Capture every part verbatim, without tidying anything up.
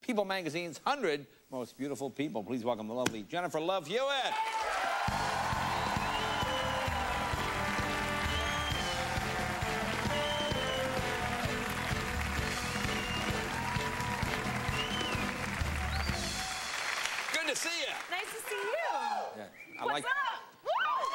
People Magazine's one hundred Most Beautiful People. Please welcome the lovely Jennifer Love Hewitt. Good to see you. Nice to see you. Yeah, I What's like, up? Woo!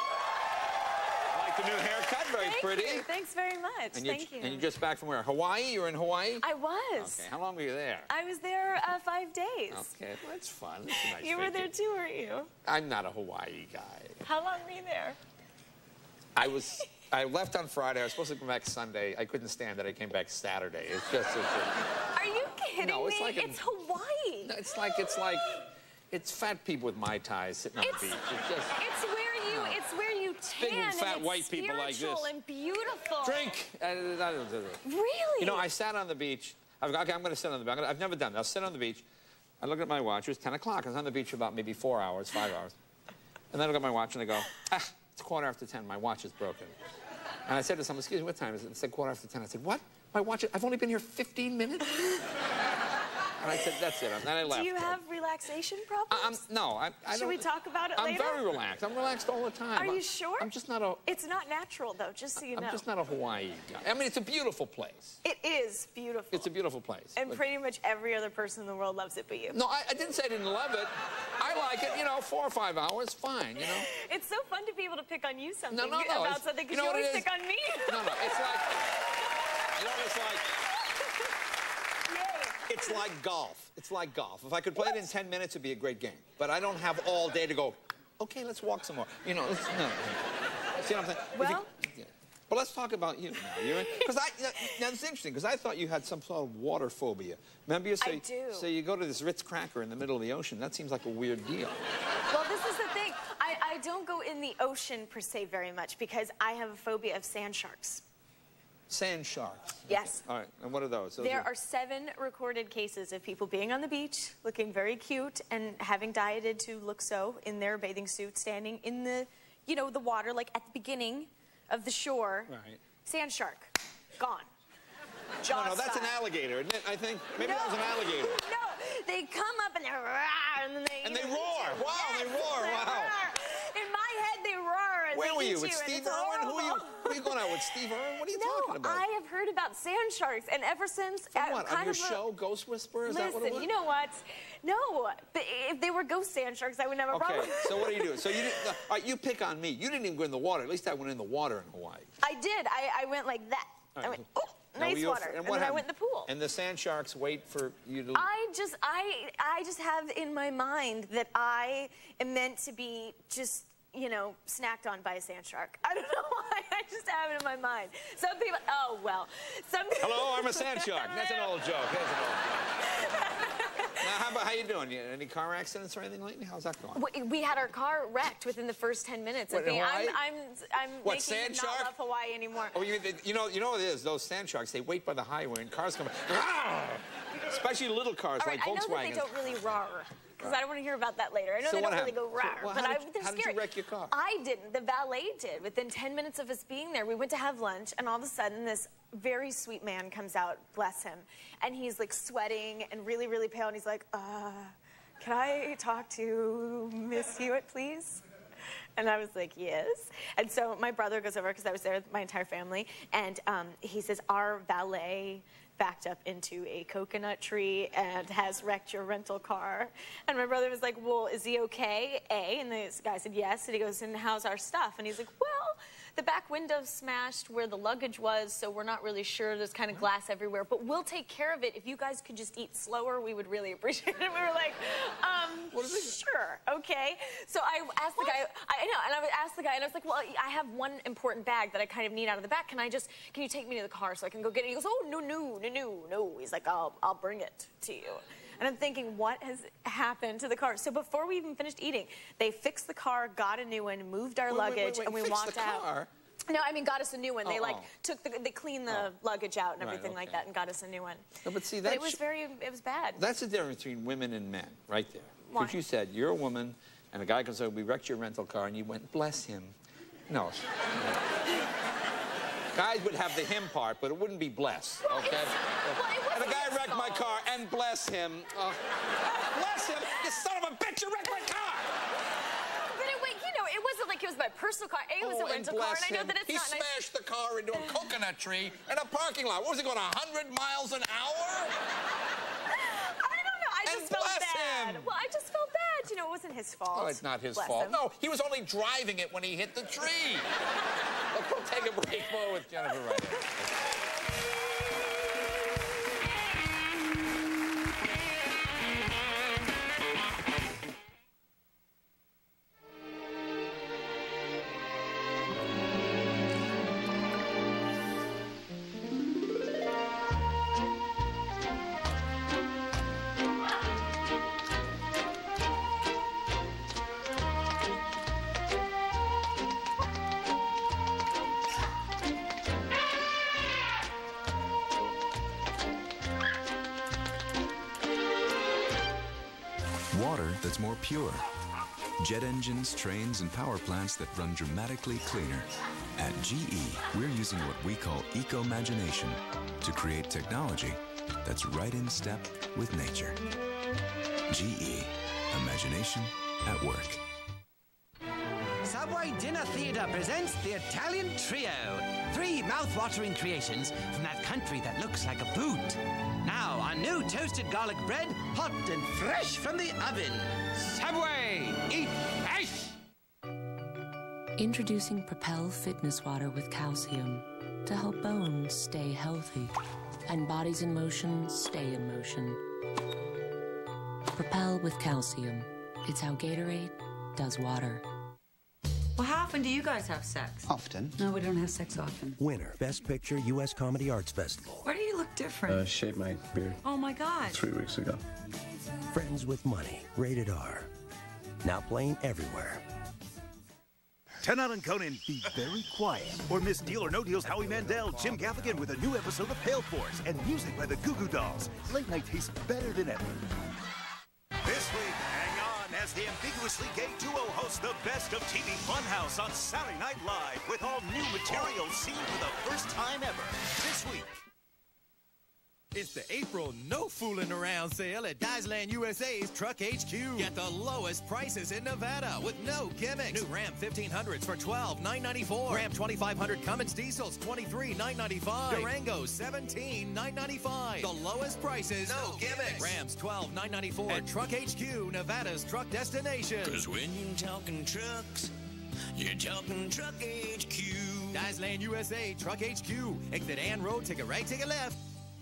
I like the new haircut. Very Thank pretty. You. Thanks very much. And Thank you. And you're just back from where? Hawaii? You were in Hawaii? I was. Okay. How long were you there? I was there uh, five days. Okay, well, that's fun. That's a nice You were there vacation. too, weren't you? I'm not a Hawaii guy. How long were you there? I was. I left on Friday. I was supposed to come back Sunday. I couldn't stand it. I came back Saturday. It's just. It's a, Are you kidding no, it's me? like a, it's Hawaii. No, it's like it's like it's fat people with Mai Tais sitting on It's, the beach. It's just. it's where you. No. It's where you tan. Big, fat, and it's white people like spiritual this. and beautiful. Drink. Really? You know, I sat on the beach. I've, okay, I'm going to sit on the beach. I'm gonna, I've never done that. I'll sit on the beach. I look at my watch. It was ten o'clock. I was on the beach for about maybe four hours, five hours. And then I look at my watch and I go, ah, it's quarter after ten. My watch is broken. And I said to someone, excuse me, what time is it? It said quarter after ten. I said, what? My watch, I've only been here fifteen minutes? And I said, that's it. And then I left. Do you have relaxation problems? I'm, no, I, I Should don't. we talk about it I'm later? very relaxed. I'm relaxed all the time. Are I'm, you sure? I'm just not a... It's not natural, though, just so you I'm know. just not a Hawaii guy. I mean, it's a beautiful place. It is beautiful. It's a beautiful place. And but, pretty much every other person in the world loves it but you. No, I, I didn't say I didn't love it. I like it, you know, four or five hours, fine, you know. It's so fun to be able to pick on you something No, no, no, about it's- something because you you, know what always it is? pick on me. No, no, it's like, you know what it's like? Yay. It's like golf. It's like golf. If I could play it in ten minutes, it'd be a great game. But I don't have all day to go, okay, let's walk some more. You know, let's, no. See what I'm saying? Well... You, yeah. But let's talk about you now. You're in, because I, now it's interesting, because I thought you had some sort of water phobia. Remember you say, I do. so you go to this Ritz cracker in the middle of the ocean. That seems like a weird deal. Well, this is the thing. I, I don't go in the ocean per se very much because I have a phobia of sand sharks. Sand sharks. Yes. All right, and what are those? those there are... are seven recorded cases of people being on the beach, looking very cute, and having dieted to look so in their bathing suit, standing in the, you know, the water, like at the beginning of the shore. Right. Sand shark, gone. Jaw No, no, that's style. an alligator, isn't it? I think maybe No. that was an alligator. No, they come up and they roar, and then they And you they know, roar. eat you. Wow, they Yes, roar. they Wow. roar. In my head, they roar. And Where they were eat you? With and Steve it's Irwin? Who are you? horrible. Who are you going out with? Steve Irwin? What are you No, talking about? I have heard about sand sharks, and ever since, From uh, what? kind On your of a- show, Ghost Whisperer? Is Listen, that what it was? you know what? No, but if they were ghost sand sharks, I would never have a Okay, problem. so what do you do? So you didn't, uh, all right, you pick on me. You didn't even go in the water. At least I went in the water in Hawaii. I did. I, I went like that. All I right. went, oh, Now, were nice you water. af- And, what then I happened? went in the pool. And the sand sharks wait for you to... I just, I, I just have in my mind that I am meant to be just, you know, snacked on by a sand shark. I don't know why. I just have it in my mind. Some people, oh, well. Some people... Hello, I'm a sand shark. That's an old joke. That's an old joke. Now, how about, how you doing? You, any car accidents or anything lately? How's that going? We, we had our car wrecked within the first ten minutes What, of in being. I'm, Hawaii? I'm, I'm What, making sand him not shark? love Hawaii anymore. Oh, you, you know, you know what it is? Those sand sharks, they wait by the highway and cars come. Especially little cars All right, like I know Volkswagen. that they don't really roar, because I don't want to hear about that later. I know So they what don't really happened? go rawr, So, well, but how I, did you- they're how did you scary. wreck your car? I didn't. The valet did. Within ten minutes of us being there, we went to have lunch, and all of a sudden, this very sweet man comes out, bless him, and he's like sweating and really, really pale, and he's like, uh, can I talk to Miss Hewitt, please? And I was like, yes. And so my brother goes over, because I was there with my entire family, and um, he says, our valet backed up into a coconut tree and has wrecked your rental car. And my brother was like, well, is he okay, A? And this guy said, yes. And he goes, and how's our stuff? And he's like, well, the back window smashed where the luggage was, so we're not really sure. There's kind of glass everywhere, but we'll take care of it. If you guys could just eat slower, we would really appreciate it. We were like, um, What is it? sure, okay. So I asked What? the guy, I know, and I asked the guy, and I was like, well, I have one important bag that I kind of need out of the back. Can I just, can you take me to the car so I can go get it? He goes, oh, no, no, no, no, no. He's like, I'll, I'll bring it to you. And I'm thinking, what has happened to the car? So before we even finished eating, they fixed the car, got a new one, moved our Wait, wait, luggage, wait, wait. and we Fixed walked the out. car? No, I mean, got us a new one. They Oh, like oh. took the, they cleaned the Oh. luggage out and Right, everything like okay. that, and got us a new one. No, but see, But that it was sh- very, it was bad. That's the difference between women and men, right there. Why? Because you said you're a woman, and a guy comes over, we wrecked your rental car, and you went, bless him. No. Guys would have the him part, but it wouldn't be bless, Well, okay? it's- well, it And a wasn't guy guy wrecked my car, and bless him. Uh, bless him! You son of a bitch, you wrecked my car! But it, wait, you know, it wasn't like it was my personal car. A, it was Oh, a rental car, and I know him. that it's he not nice. He smashed the car into a coconut tree in a parking lot. What was he going, one hundred miles an hour? I don't know. I And just felt bless bad. him. Well, I just felt bad. You know, it wasn't his fault. Oh, it's not his Bless fault. him. No, he was only driving it when he hit the tree. Look, we'll take a break. More with Jennifer right here. Water that's more pure. Jet engines, trains, and power plants that run dramatically cleaner. At G E, we're using what we call eco-imagination to create technology that's right in step with nature. G E, imagination at work. Subway Dinner Theatre presents the Italian Trio. Three mouth-watering creations from that country that looks like a boot. Now, our new toasted garlic bread, hot and fresh from the oven. Subway, eat fresh! Introducing Propel Fitness Water with calcium to help bones stay healthy and bodies in motion stay in motion. Propel with calcium. It's how Gatorade does water. Well, how often do you guys have sex? Often. No, we don't have sex often. Winner, Best Picture, U S Comedy Arts Festival. Why do you look different? Uh, shaved my beard. Oh, my God. Three weeks ago. Friends with Money, rated R. Now playing everywhere. Tennant and Conan, be very quiet, or miss Deal or No Deal's Howie Mandel, Jim Gaffigan with a new episode of Pale Force, and music by the Goo Goo Dolls. Late night tastes better than ever. This week, hang on as the ambiguously gay duo hosts the best of T V Funhouse on Saturday Night Live with all new material seen for the first time ever. This week. It's the April No Fooling Around sale at Daisland U S A's Truck H Q. Get the lowest prices in Nevada with no gimmicks. New Ram fifteen hundreds for twelve thousand nine hundred ninety-four dollars. Ram twenty-five hundred Cummins diesels twenty-three thousand nine hundred ninety-five dollars. Durango seventeen thousand nine hundred ninety-five dollars. The lowest prices, no gimmicks. Rams twelve thousand nine hundred ninety-four dollars at Truck H Q, Nevada's truck destination. Cause when you're talking trucks, you're talking Truck H Q. Daisland U S A Truck H Q. Exit Ann Road, take a right, take a left.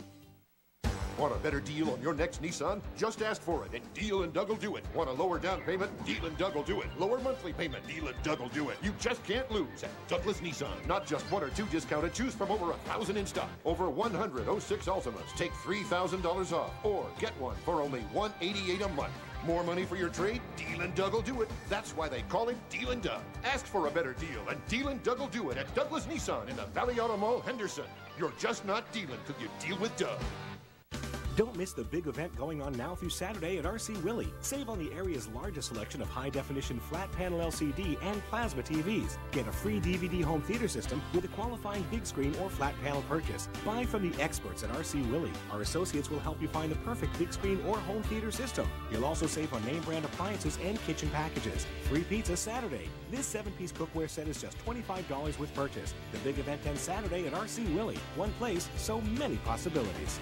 Want a better deal on your next Nissan? Just ask for it, and Deal and Doug will do it. Want a lower down payment? Deal and Doug will do it. Lower monthly payment? Deal and Doug will do it. You just can't lose at Douglas Nissan. Not just one or two discounted. Choose from over a thousand in stock. Over one hundred oh six Ultimas. Take three thousand dollars off, or get one for only one hundred eighty-eight dollars a month. More money for your trade? Deal and Doug will do it. That's why they call it Deal and Doug. Ask for a better deal, and Deal and Doug will do it at Douglas Nissan in the Valley Auto Mall, Henderson. You're just not dealing till you deal with Doug. Don't miss the big event going on now through Saturday at R C Willey. Save on the area's largest selection of high-definition flat-panel L C D and plasma T Vs. Get a free D V D home theater system with a qualifying big screen or flat-panel purchase. Buy from the experts at R C Willey. Our associates will help you find the perfect big screen or home theater system. You'll also save on name-brand appliances and kitchen packages. Free pizza Saturday. This seven-piece cookware set is just twenty-five dollars with purchase. The big event ends Saturday at R C Willey. One place, so many possibilities.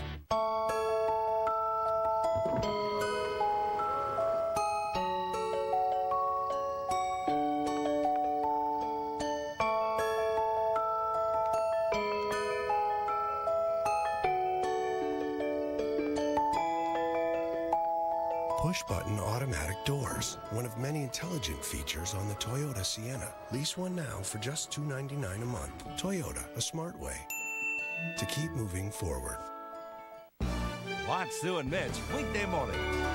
Push-button automatic doors, one of many intelligent features on the Toyota Sienna. Lease one now for just two hundred ninety-nine dollars a month. Toyota, a smart way to keep moving forward. Watch Sue and Mitch weekday morning.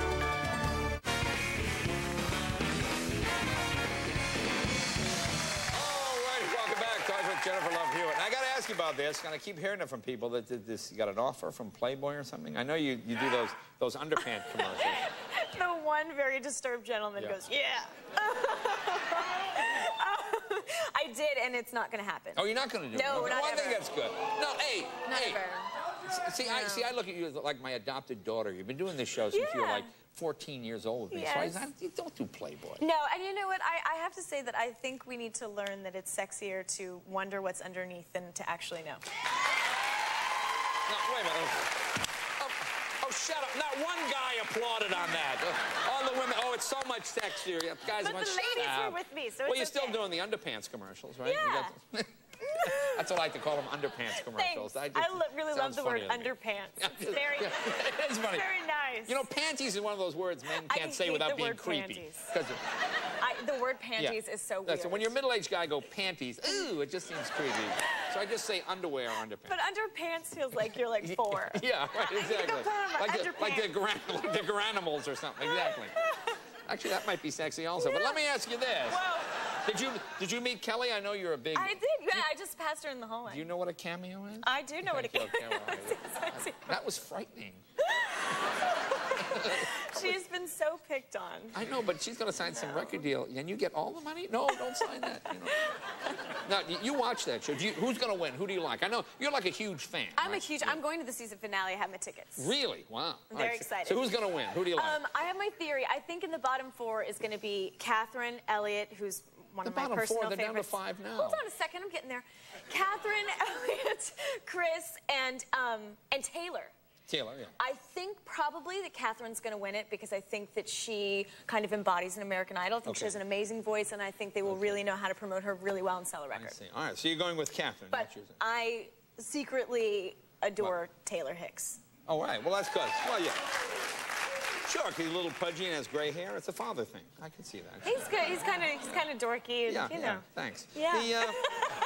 Jennifer Love Hewitt. And I got to ask you about this, and I keep hearing it from people that did this. You got an offer from Playboy or something? I know you, you do those those underpant commercials. The one very disturbed gentleman yeah. goes, yeah. I did, and it's not going to happen. Oh, you're not going to do no, it? No, not well, ever. I think that's good. No, hey, not hey. ever. See, I, see, I look at you as like my adopted daughter. You've been doing this show since you were Yeah. like fourteen years old with me. Yes. So I, I, don't do Playboy. No, and you know what? I, I have to say that I think we need to learn that it's sexier to wonder what's underneath than to actually know. No, wait a minute. Oh, oh, shut up. Not one guy applauded on that. Uh, all the women, oh, it's so much sexier. Yeah, guys, But much the ladies stop. were with me, so Well, it's you're still okay. doing the underpants commercials, right? You Yeah. got the- That's what I like to call them, underpants commercials. Thanks. I, I, just, lo really love sounds the word funny to me. underpants. It's very, Yeah, it is funny. very nice. You know, panties is one of those words men I can't say hate without the being word creepy. panties. 'Cause- I, the word panties yeah. is so weird. That's it. When you're a middle-aged guy, go panties. Ooh, it just seems creepy. So I just say underwear or underpants. But underpants feels like you're like four. Yeah, right, exactly. put on my Like the, like, the underpants. gran like the granimals or something, exactly. Actually, that might be sexy also. But let me ask you this. Well, Did you did you meet Kelly? I know you're a big... I did, yeah. I just passed her in the hallway. Do you know what a cameo is? I do know what a Thank you, cameo okay, is. well, I- That was frightening. She's been so picked on. I know, but she's going to sign some record deal, and you get all the money? No, don't sign that. You know. Now, you, you watch that show. Do you, who's going to win? Who do you like? I know you're like a huge fan. I'm right? a huge. I'm going to the season finale. I have my tickets. Really? Wow. I'm All very right, so- excited. So who's going to win? Who do you like? Um, I have my theory. I think in the bottom four is going to be Catherine, Elliott, who's one The of my bottom personal four, they're down to favorites. five now. Hold on a second. I'm getting there. Catherine, Elliott, Chris, and um, and Taylor. Taylor, yeah. I think probably that Catherine's going to win it because I think that she kind of embodies an American Idol. I think she Okay. has an amazing voice, and I think they will Okay. really know how to promote her really well and sell a record. I see. All right, so you're going with Catherine. But not choosing. I secretly adore Taylor Hicks. All right, well, that's good. Well, yeah. Sure, 'cause he's a little pudgy and has gray hair. It's a father thing. I can see that. He's good. He's kind of he's kind of dorky, and, Yeah, you yeah, know. thanks. Yeah. The, uh,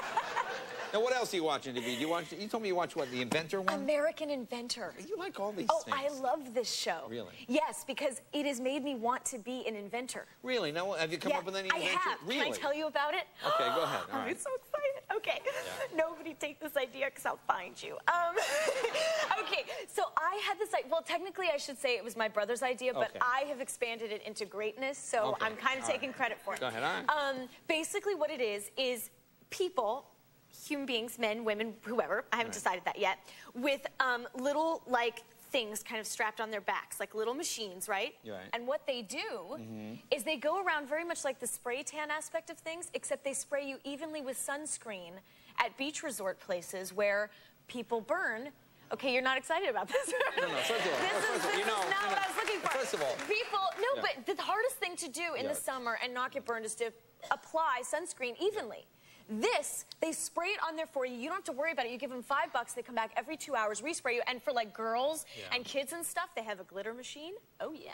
now, what else are you watching, T V? Do you watch? You told me you watch what? The Inventor one? American Inventor. You like all these Oh, things. I love this show. Really? Yes, because it has made me want to be an inventor. Really? Now, have you come yeah, up with any I invention? have. Really? Can I tell you about it? Okay, go ahead. All I'm right. so excited. Okay. Nobody take this idea because I'll find you. Um, okay, so I had this idea. Well, technically, I should say it was my brother's idea, but Okay. I have expanded it into greatness, so Okay, I'm kind of all taking right. credit for it. Go ahead, all right. Um, basically, what it is, is people, human beings, men, women, whoever, I haven't Right. decided that yet, with um, little, like, things kind of strapped on their backs, like little machines, right? You're right. And what they do Mhm. is they go around very much like the spray tan aspect of things, except they spray you evenly with sunscreen at beach resort places where people burn. Okay, you're not excited about this. No, no, first of all, this first is, of all, this you know, is not you what know, I was looking for. first of all- people, no, Yeah. but the hardest thing to do in Yeah. the summer and not get burned is to apply sunscreen evenly. This, they spray it on there for you. You don't have to worry about it. You give them five bucks, they come back every two hours, respray you. And for like girls Yeah. and kids and stuff, they have a glitter machine. Oh yeah.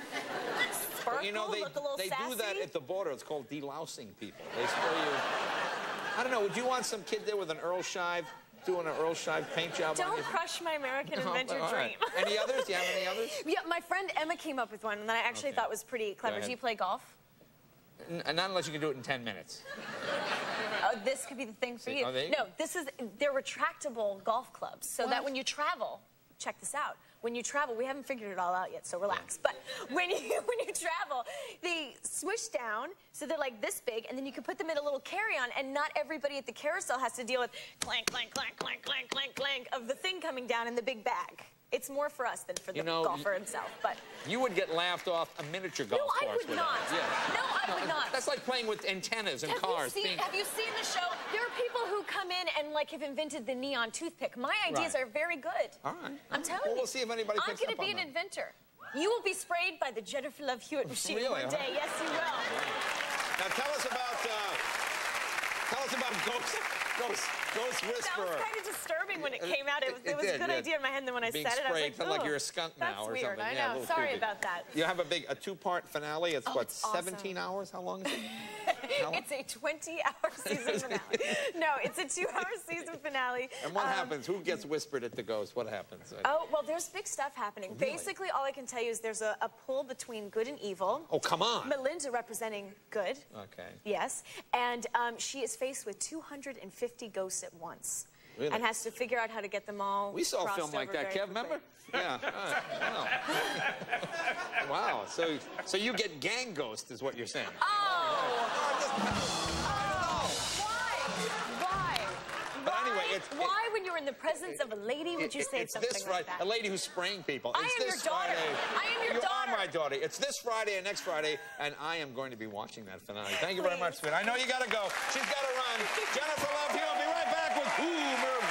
Well, Sparkle, you know, they, look a little they sassy. do that at the border. It's called delousing people. They spray you. I don't know. Would you want some kid there with an Earl Shive doing an Earl Shive paint job on Don't you? crush my American No, inventor all right. dream. Any others? Do you have any others? Yeah, my friend Emma came up with one that I actually Okay. thought was pretty clever. ahead. Do you play golf? N not unless you can do it in ten minutes. Oh, this could be the thing for See, you. oh, there you no, go. this is, they're retractable golf clubs, so that when you travel, check this out. When you travel, we haven't figured it all out yet, so relax. But when you when you travel, they swish down, so they're like this big, and then you can put them in a little carry-on, and not everybody at the carousel has to deal with clank, clank, clank, clank, clank, clank, clank of the thing coming down in the big bag. It's more for us than for the You know, golfer himself, but... You would get laughed off a miniature golf No, I course would with not. that. Yeah. No, I would not. That's like playing with antennas and Have cars. you, seen, being- have you seen the show? There are people who come in and like have invented the neon toothpick. My ideas Right. are very good. All right. I'm telling well, you. we'll see if anybody I'm picks going up to be on an them. inventor. You will be sprayed by the Jennifer Love Hewitt machine Really, one huh? day. Yes, you will. Now tell us about uh, tell us about Ghost Ghost Ghost That was Whisperer. kind of disturbing when it came out. It was, It it was did, a good yeah. idea in my head, and then when I Being said it, I was sprayed, like, felt like "Ugh, you're a skunk that's now or weird. something. I Yeah, a know. little Sorry creepy. about that. You have a big a two-part finale. It's Oh, what it's awesome. seventeen hours? How long is it? How long? It's a twenty-hour season finale. No, it's a two-hour season finale. And what Um, happens? Who gets whispered at the ghost? What happens? Oh, well, there's big stuff happening. Really? Basically, all I can tell you is there's a, a pull between good and evil. Oh, come on. Melinda representing good, Okay. yes. And um, she is faced with two hundred fifty ghosts at once. Really? And has to figure out how to get them all We saw a crossed film like over that, very Kev. Remember? quickly. Yeah. Wow. wow. Wow. So, so you get gang ghost, is what you're saying? Oh! Oh! Why? Why? But Why anyway, it, it's, Why, when you're in the presence of a lady, would you it, say it's something this like Friday, that? a lady who's spraying people. I it's am this your daughter. Friday. I am your you daughter. You are my daughter. It's this Friday and next Friday, and I am going to be watching that finale. Thank you very Please. much, sweetie. I know you got to go. She's got to run. Jennifer Love here. I'll be right back with Ooh, Mirror